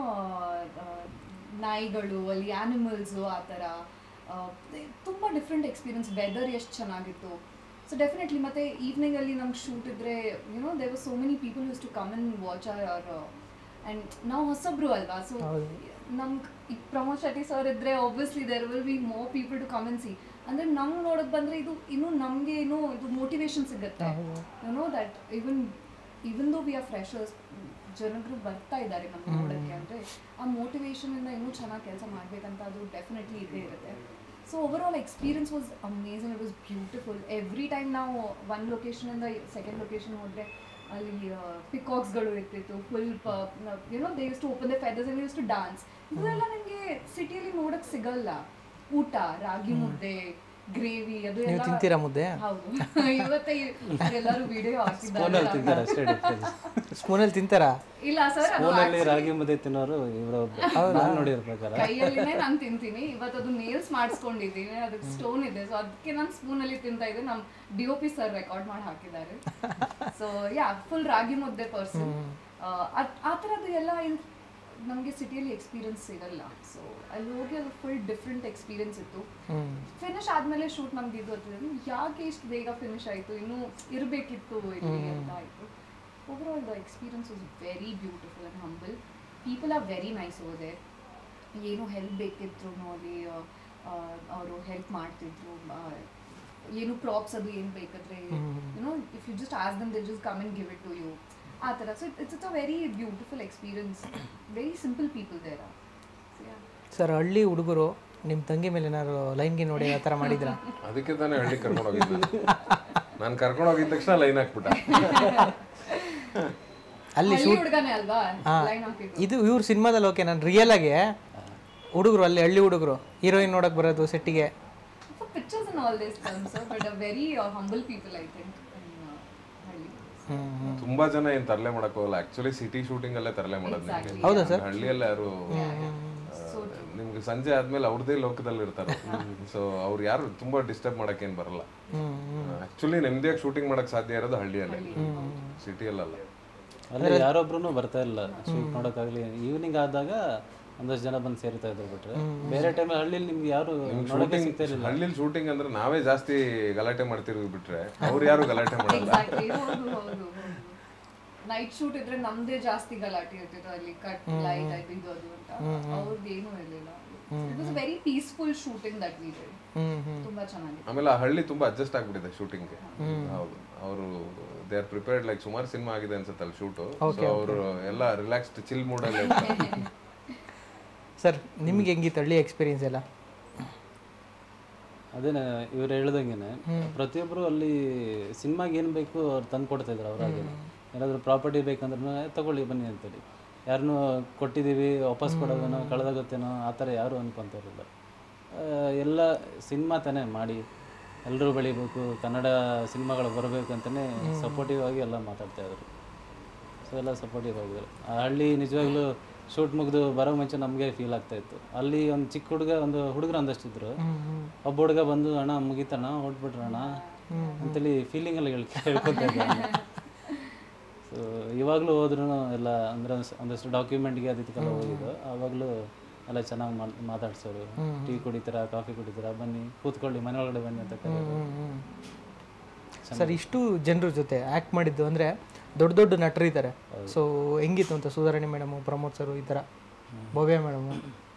ನಾಯಿಗಳು, ಅಲ್ಲಿ ಆ್ಯನಿಮಲ್ಸು, ಆ ಥರ ತುಂಬ ಡಿಫ್ರೆಂಟ್ ಎಕ್ಸ್ಪೀರಿಯನ್ಸ್. ವೆದರ್ ಎಷ್ಟು ಚೆನ್ನಾಗಿತ್ತು. So definitely. ಮತ್ತು ಈವ್ನಿಂಗಲ್ಲಿ ನಮ್ಗೆ ಶೂಟ್ ಇದ್ದರೆ you know there was so many people use to come and watch our and ನಾವು ಹೊಸಬ್ರು ಅಲ್ವಾ. ಸೊ ನಮ್ಗೆ ಈಗ ಪ್ರಮೋದ್ ಶೆಟ್ಟಿ ಸರ್ ಇದ್ದರೆ obviously there will be more people to come and see. ಅಂದರೆ ನಮ್ಗೆ ನೋಡೋಕ್ಕೆ ಬಂದರೆ ಇದು ಇನ್ನೂ ನಮಗೆ ಇನ್ನೂ ಇದು ಮೋಟಿವೇಶನ್ ಸಿಗುತ್ತೆ. You know that even even though we R freshers, ಜನರು ಬರ್ತಾ ಇದ್ದಾರೆ ನಮ್ಗೆ ನೋಡೋಕ್ಕೆ. ಅಂದರೆ ಆ ಮೋಟಿವೇಶನಿಂದ ಇನ್ನೂ ಚೆನ್ನಾಗಿ ಕೆಲಸ ಮಾಡಬೇಕಂತ ಅದು ಡೆಫಿನೆಟ್ಲಿ ಇದ್ದೇ ಇರುತ್ತೆ. So over all experience was amazing. It was beautiful. Every time ನಾವು ಒನ್ ಲೊಕೇಶನಿಂದ ಸೆಕೆಂಡ್ ಲೊಕೇಶನ್ ಹೋದರೆ ಅಲ್ಲಿ ಪಿಕಾಕ್ಸ್ಗಳು ಇರ್ತಿತ್ತು. Full you know they use to open the feathers and use to dance. ಇದೆಲ್ಲ ನನಗೆ ಸಿಟಿಯಲ್ಲಿ ನೋಡೋಕ್ಕೆ ಸಿಗಲ್ಲ. ಊಟ, ರಾಗಿ ಮುದ್ದೆ, ಗ್ರೇವಿ, ಅದು ಎಲ್ಲ ತಿಂತೀರಾ ಮುದ್ದೆ? ಹೌದು. ಇವತ್ತೇ ಎಲ್ಲರೂ ವಿಡಿಯೋ ಹಾಕಿದ್ದಾರೆ. ಸ್ಪೂನಲ್ಲಿ ತಿಂತಾರಾ? ಇಲ್ಲ ಸರ್, ಸ್ಪೂನಲ್ಲಿ ರಾಗಿ ಮುದ್ದೆ ತಿನ್ನೋರು ಇವರೊಬ್ರು ನಾನು ನೋಡಿರೋ ಪ್ರಕಾರ. ಕೈಯಲ್ಲಿನೇ ನಾನು ತಿಂತೀನಿ. ಇವತ್ತು ಅದು ನೇಲ್ಸ್ ಮಾಡಿಸ್ಕೊಂಡಿದ್ದೀನಿ, ಅದಕ್ಕೆ ಸ್ಟೋನ್ ಇದೆ. ಸೊ ಅದಕ್ಕೆ ನಾನು ಸ್ಪೂನಲ್ಲಿ ತಿಂತಾ ಇದ್ದೆ. ನಮ್ಮ D O P sir record ಮಾಡಿ ಹಾಕಿದ್ದಾರೆ. ಸೊ ಯಾ, ಫುಲ್ ರಾಗಿ ಮುದ್ದೆ ಪರ್ಸನ್. ಆ ಥರದ್ದು ಎಲ್ಲ ನಮಗೆ ಸಿಟಿಯಲ್ಲಿ ಎಕ್ಸ್ಪೀರಿಯನ್ಸ್ ಸಿಗಲ್ಲ. ಸೊ ಅಲ್ಲಿ ಹೋಗಿ ಅದು ಫುಲ್ ಡಿಫ್ರೆಂಟ್ ಎಕ್ಸ್ಪೀರಿಯನ್ಸ್ ಇತ್ತು. ಫಿನಿಶ್ ಆದಮೇಲೆ ಶೂಟ್ ನಮ್ಗೆ ಇದು ಗೊತ್ತಿದೆ, ಯಾಕೆ ಇಷ್ಟು ಬೇಗ ಫಿನಿಶ್ ಆಯಿತು, ಇನ್ನೂ ಇರಬೇಕಿತ್ತು ಇಲ್ಲಿ ಅಂತ ಆಯಿತು. Over all the experience was very beautiful and humble. People are very nice over there. ಏನು ಹೆಲ್ಪ್ ಬೇಕಿದ್ರು ಅಲ್ಲಿ ಅವರು ಹೆಲ್ಪ್ ಮಾಡ್ತಿದ್ರು. ಏನು ಪ್ರಾಪ್ಸ್ ಅದು ಏನು ಬೇಕಾದ್ರೆ you know if you just ask them they just come and give it to you, ಆ ಥರ. So it's it's a very beautiful experience. Very simple people there. Sir, ಹಳ್ಳಿ ಹುಡುಗರು ನಿಮ್ಮ ತಂಗಿ ಮೇಲೆ ಏನಾದ್ರು ಲೈನ್ಗೆ ನೋಡಿ ಆ ಥರ ಮಾಡಿದ್ರ? ಅದಕ್ಕೆ ತಾನೇ ಹಳ್ಳಿ ಕರ್ಕೊಂಡು ಹೋಗಿದ್ದು. ನಾನು ಕರ್ಕೊಂಡು ಹೋಗಿದ ತಕ್ಷಣ ಲೈನ್ ಹಾಕ್ಬಿಟ್ಟ. ಅಲ್ಲಿ ಶೂಟ್ ಇದು ಇವ್ರ ಸಿನಿಮಾದಲ್ಲಿ ಓಕೆ. ನಾನು ರಿಯಲ್ ಆಗಿ ಹುಡುಗರು ಅಲ್ಲಿ ಹಳ್ಳಿ ಹುಡುಗರು ಹೀರೋಯಿನ್ ನೋಡಕ್ ಬರೋದು ಸೆಟ್ಟಿಗೆ. Pictures and all this comes, sir, but a very uh, humble people, I think. ತುಂಬಾ ಜನ ಏನ್ ತರಲೆ ಮಾಡಕ್ ಹೋಗಲ್ಲ. ಆಕ್ಚುಲಿ ಸಿಟಿ ಶೂಟಿಂಗ್ ಅಲ್ಲೇ ತರಲೆ ಮಾಡೋದು. ಹೌದಾ ಸರ್? ಹಳ್ಳಿಯಲ್ಲ ಯಾರು ನಿಮ್ಗೆ ಸಂಜೆ ಆದ್ಮೇಲೆ ಅವ್ರದೇ ಲೋಕದಲ್ಲಿ ಇರ್ತಾರೆ. ಸೊ ಅವ್ರು ಯಾರು ತುಂಬಾ ಡಿಸ್ಟರ್ಬ್ ಮಾಡಕ್ ಏನ್ ಬರಲ್ಲ. ಆಕ್ಚುಲಿ ನೆಮ್ಮದಿಯಾಗಿ ಶೂಟಿಂಗ್ ಮಾಡಕ್ ಸಾಧ್ಯ ಇರೋದು ಹಳ್ಳಿಯಲ್ಲಿ, ಸಿಟಿಯಲ್ಲ. ಅಲ್ಲಿ ಯಾರೊಬ್ರು ಬರ್ತಾ ಇಲ್ಲ ಶೂಟ್ ನೋಡೋಕ್ಕಾಗಲಿ. ಈವ್ನಿಂಗ್ ಆದಾಗ ಒಂದಷ್ಟು ಜನ ಬಂದು ಸೇರ್ತಾ ಇದ್ರು. ಬಿಟ್ರೆ ಬೇರೆ ಟೈಮ್ ಹಳ್ಳಿಲಿ ನಿಮ್ಗೆ ಯಾರು ನೋಡೋಕೆ ಸಿಗ್ತಾ ಇರಲಿಲ್ಲ. ಹಳ್ಳಿಲಿ ಶೂಟಿಂಗ್ ಅಂದ್ರೆ ನಾವೇ ಜಾಸ್ತಿ ಗಲಾಟೆ ಮಾಡ್ತಿರೋದು ಬಿಟ್ರೆ ಅವ್ರು ಯಾರು ಗಲಾಟೆ ಮಾಡಲ್ಲ. ನೈಟ್ ಶೂಟ್ ಇದ್ರೆ ನಮ್ದೇ ಜಾಸ್ತಿ ಗಲಾಟೆ ಇರ್ತಿತ್ತು. ಅಲ್ಲಿ ಕಟ್ ಲೈಟ್ ಆಯ್ತು ಇದು ಅದು ಅಂತ. ಅವ್ರದ್ದು ಏನೂ ಇರಲಿಲ್ಲ. It was very peaceful shooting that we did. ತುಂಬಾ ಚೆನ್ನಾಗಿತ್ತು. ಆಮೇಲೆ ಆ ಹಳ್ಳಿ ತುಂಬಾ ಅಡ್ಜಸ್ಟ್ ಆಗ್ಬಿಟ್ಟಿದೆ ಶೂಟಿಂಗ್ಗೆ. ಹೌದು, ಅವರು ದೇ ಆರ್ ಪ್ರಿಪೇರ್ಡ್. ಲೈಕ್ ಸುಮಾರು ಸಿನಿಮಾ ಆಗಿದೆ ಅನ್ಸುತ್ತೆ ಅಲ್ಲಿ ಶೂಟು. ಸೊ ಅವರು ಎಲ್ಲ ರಿಲ್ಯಾಕ್ಸ್ಡ್ ಚಿಲ್ ಮೂಡಲ್ಲಿ. ಸರ್, ನಿಮ್ಗೆ ಹೆಂಗಿತ್ತು ಹಳ್ಳಿ ಎಕ್ಸ್ಪೀರಿಯನ್ಸ್ ಎಲ್ಲ? ಅದೇನೆ ಇವ್ರು ಹೇಳ್ದಂಗೆ ಪ್ರತಿಯೊಬ್ಬರು ಅಲ್ಲಿ ಸಿನಿಮಾಗೆ ಏನು ಬೇಕು ಅವ್ರು ತಂದು ಕೊಡ್ತಾ ಇದ್ರು. ಅವ್ರಾಗೆ ಏನಾದರೂ ಪ್ರಾಪರ್ಟಿ ಬೇಕಂದ್ರೂ ತಗೊಳ್ಳಿ ಬನ್ನಿ ಅಂತೇಳಿ. ಯಾರನ್ನೂ ಕೊಟ್ಟಿದ್ದೀವಿ ವಾಪಸ್ ಕೊಡೋದೇನೋ ಕಳೆದಾಗುತ್ತೇನೋ ಆ ಥರ ಯಾರೂ ಅನ್ಕೊತಾ ಇರಲಿಲ್ಲ. ಎಲ್ಲ ಸಿನಿಮಾ ತಾನೇ ಮಾಡಿ ಎಲ್ಲರೂ ಬೆಳಿಬೇಕು, ಕನ್ನಡ ಸಿನಿಮಾಗಳು ಬರಬೇಕು ಅಂತಲೇ ಸಪೋರ್ಟಿವ್ ಆಗಿ ಎಲ್ಲ ಮಾತಾಡ್ತಾಯಿದ್ರು. ಸೊ ಎಲ್ಲ ಸಪೋರ್ಟಿವ್ ಆಗಿದ್ರು. ಆ ಹಳ್ಳಿ ನಿಜವಾಗ್ಲೂ ಶೂಟ್ ಮುಗಿದು ಬರೋ ಮುಂಚೆ ನಮಗೆ ಫೀಲ್ ಆಗ್ತಾಯಿತ್ತು. ಅಲ್ಲಿ ಒಂದು ಚಿಕ್ಕ ಹುಡುಗ, ಒಂದು ಹುಡುಗರು ಒಂದಷ್ಟಿದ್ರು. ಒಬ್ಬ ಹುಡುಗ ಬಂದು ಅಣ್ಣ ಮುಗಿತಣ್ಣ ಹೊಟ್ಬಿಟ್ರಣ್ಣ ಅಂತೇಳಿ ಫೀಲಿಂಗಲ್ಲಿ ಹೇಳ್ ಹೇಳ್ಕೊತಾ ಇದ್ದ. ಸೊ ಇವಾಗಲೂ ಹೋದ್ರೂ ಎಲ್ಲ ಅಂದರೆ ಒಂದಷ್ಟು ಡಾಕ್ಯುಮೆಂಟ್ಗೆ ಅದಕ್ಕೆಲ್ಲ ಹೋಗಿದ್ದು. ಆವಾಗಲೂ ಎಲ್ಲ ಚೆನ್ನಾಗಿ ಮಾತಾಡ್ಸೋರು. ಟೀ ಕುಡಿತೀರಾ, ಕಾಫಿ ಕುಡಿತೀರಾ, ಬನ್ನಿ ಕೂತ್ಕೊಳ್ಳಿ, ಮನೆ ಒಳಗಡೆ ಬನ್ನಿ ಅಂತ ಕರೆಯೋರು. ಸರ್, ಇಷ್ಟು ಜನರ ಜೊತೆ ಆ್ಯಕ್ಟ್ ಮಾಡಿದ್ದು ಅಂದರೆ ದೊಡ್ಡ ದೊಡ್ಡ ನಟರು ಇದ್ದಾರೆ. ಸೊ ಹೆಂಗಿತ್ತು ಅಂತ ಸುಧಾರಣೆ ಮೇಡಮು, ಪ್ರಮೋದ್ ಸರು, ಈ ಥರ ಭವ್ಯ ಮೇಡಮು?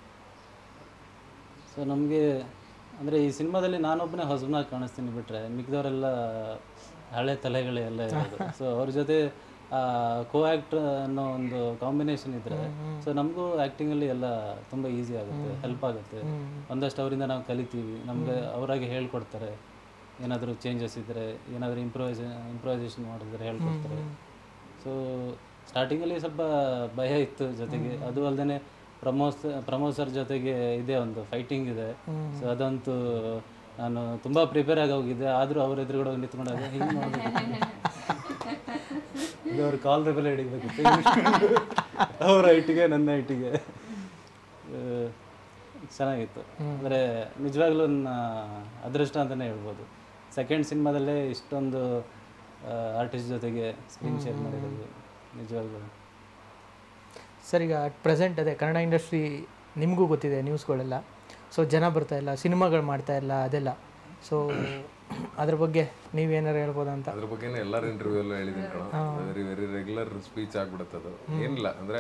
ಸೊ ನಮಗೆ ಅಂದರೆ ಈ ಸಿನಿಮಾದಲ್ಲಿ ನಾನೊಬ್ಬನೇ ಹೊಸಬನಾಗಿ ಕಾಣಿಸ್ತೀನಿ. ಬಿಟ್ಟರೆ ಮಿಕ್ಕಿದವರೆಲ್ಲ ಹಳೆ ತಲೆಗಳೇ ಎಲ್ಲ ಇರೋದು. ಸೊ ಅವ್ರ ಜೊತೆ ಕೋ ಆ್ಯಕ್ಟ್ ಅನ್ನೋ ಒಂದು ಕಾಂಬಿನೇಷನ್ ಇದ್ದರೆ ಸೊ ನಮಗೂ ಆ್ಯಕ್ಟಿಂಗಲ್ಲಿ ಎಲ್ಲ ತುಂಬ ಈಸಿ ಆಗುತ್ತೆ, ಹೆಲ್ಪ್ ಆಗುತ್ತೆ. ಒಂದಷ್ಟು ಅವರಿಂದ ನಾವು ಕಲಿತೀವಿ. ನಮಗೆ ಅವರಾಗಿ ಹೇಳ್ಕೊಡ್ತಾರೆ. ಏನಾದರೂ ಚೇಂಜಸ್ ಇದ್ದರೆ, ಏನಾದರೂ ಇಂಪ್ರೂವೈಸ್ ಇಂಪ್ರೂವೈಸೇಷನ್ ಮಾಡಿದ್ರೆ ಹೇಳ್ಕೊಡ್ತಾರೆ. ಸೊ ಸ್ಟಾರ್ಟಿಂಗಲ್ಲಿ ಸ್ವಲ್ಪ ಭಯ ಇತ್ತು ಜೊತೆಗೆ. ಅದು ಅಲ್ಲದೆ ಪ್ರಮೋದ್ ಪ್ರಮೋದ್ ಸರ್ ಜೊತೆಗೆ ಇದೇ ಒಂದು ಫೈಟಿಂಗ್ ಇದೆ. ಸೊ ಅದಂತೂ ನಾನು ತುಂಬ ಪ್ರಿಪೇರ್ ಆಗಿ ಹೋಗಿದ್ದೆ. ಆದರೂ ಅವ್ರ ಎದುರುಗಡೆ ಹೋಗಿ ನಿಂತ್ಕೊಂಡಾಗ ಹಿಂಗೆ ಮಾಡಬೇಕು, ಇದು ಅವ್ರ ಕಾಲ್ ರೆಬೆಲ್ಲ ಹಿಡಿಬೇಕಿತ್ತು. ಅವ್ರ ಹೈಟಿಗೆ ನನ್ನ ಹೈಟಿಗೆ ಚೆನ್ನಾಗಿತ್ತು. ಅಂದರೆ ನಿಜವಾಗ್ಲೂ ನನ್ನ ಅದೃಷ್ಟ ಅಂತಲೇ ಹೇಳ್ಬೋದು. ಸೆಕೆಂಡ್ ಸಿನಿಮಾದಲ್ಲೇ ಇಷ್ಟೊಂದು ಆರ್ಟಿಸ್ಟ್ ಜೊತೆಗೆ ಸ್ಕ್ರೀನ್ ಶೇರ್ ಮಾಡಿರೋದು ನಿಜವಾಗ್ಲೂ. ಸರ್, ಈಗ ಅಟ್ ಪ್ರೆಸೆಂಟ್ ಅದೇ ಕನ್ನಡ ಇಂಡಸ್ಟ್ರಿ ನಿಮಗೂ ಗೊತ್ತಿದೆ ನ್ಯೂಸ್ಗಳೆಲ್ಲ. ಸೊ ಜನ ಬರ್ತಾ ಇಲ್ಲ, ಸಿನಿಮಾಗಳು ಮಾಡ್ತಾ ಇಲ್ಲ, ಅದೆಲ್ಲ. ಸೊ ಅದ್ರ ಬಗ್ಗೆ ನೀವೇನಾರು ಹೇಳ್ಬೋದು ಅಂತ. ಅದ್ರ ಬಗ್ಗೆನೇ ಎಲ್ಲರ ಇಂಟರ್ವ್ಯೂ ಎಲ್ಲ ಹೇಳಿದ್ದೀನಿ ಕಣ. ವೆರಿ ವೆರಿ ರೆಗ್ಯುಲರ್ ಸ್ಪೀಚ್ ಆಗ್ಬಿಡುತ್ತೆ ಅದು. ಏನಿಲ್ಲ ಅಂದರೆ